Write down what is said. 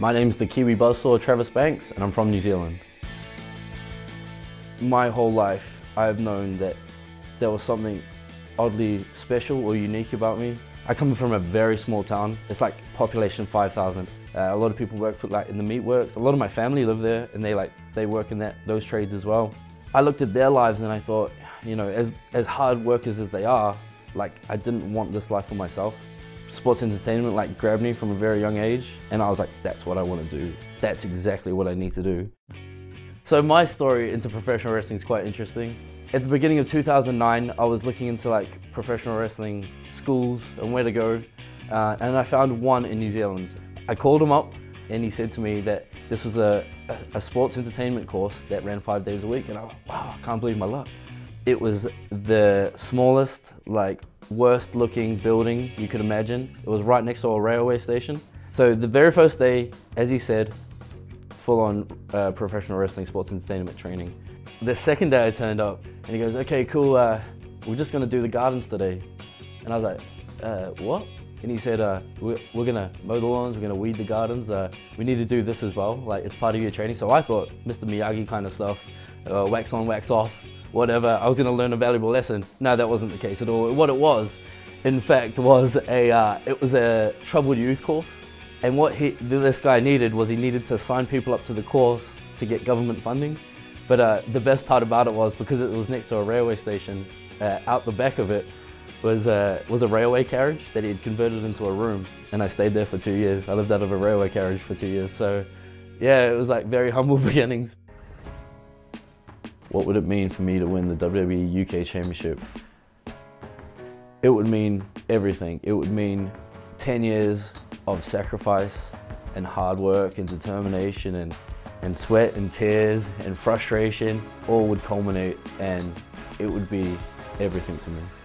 My name's the Kiwi Buzzsaw, Travis Banks, and I'm from New Zealand. My whole life, I've known that there was something oddly special or unique about me. I come from a very small town. It's like population 5,000. A lot of people work for in the meat works. A lot of my family live there, and they work in those trades as well. I looked at their lives and I thought, you know, as hard workers as they are, I didn't want this life for myself. Sports entertainment grabbed me from a very young age, and I was like, that's what I want to do. That's exactly what I need to do. So my story into professional wrestling is quite interesting. At the beginning of 2009, I was looking into professional wrestling schools and where to go, and I found one in New Zealand. I called him up and he said to me that this was a sports entertainment course that ran 5 days a week, and I was like, wow, I can't believe my luck. It was the smallest, worst looking building you could imagine. It was right next to a railway station. So the very first day, as he said, full on professional wrestling sports entertainment training. The second day I turned up and he goes, okay, cool, we're just gonna do the gardens today. And I was like, what? And he said, we're gonna mow the lawns, we're gonna weed the gardens, we need to do this as well, it's part of your training. So I thought Mr. Miyagi kind of stuff, wax on, wax off, whatever. I was gonna learn a valuable lesson. No, that wasn't the case at all. What it was, in fact, was it was a troubled youth course. And what this guy needed was he needed to sign people up to the course to get government funding. But the best part about it was, because it was next to a railway station, out the back of it was a railway carriage that he had converted into a room. And I stayed there for 2 years. I lived out of a railway carriage for 2 years. So yeah, it was very humble beginnings. What would it mean for me to win the WWE U.K. Championship? It would mean everything. It would mean 10 years of sacrifice and hard work and determination and sweat and tears and frustration all would culminate, and it would be everything to me.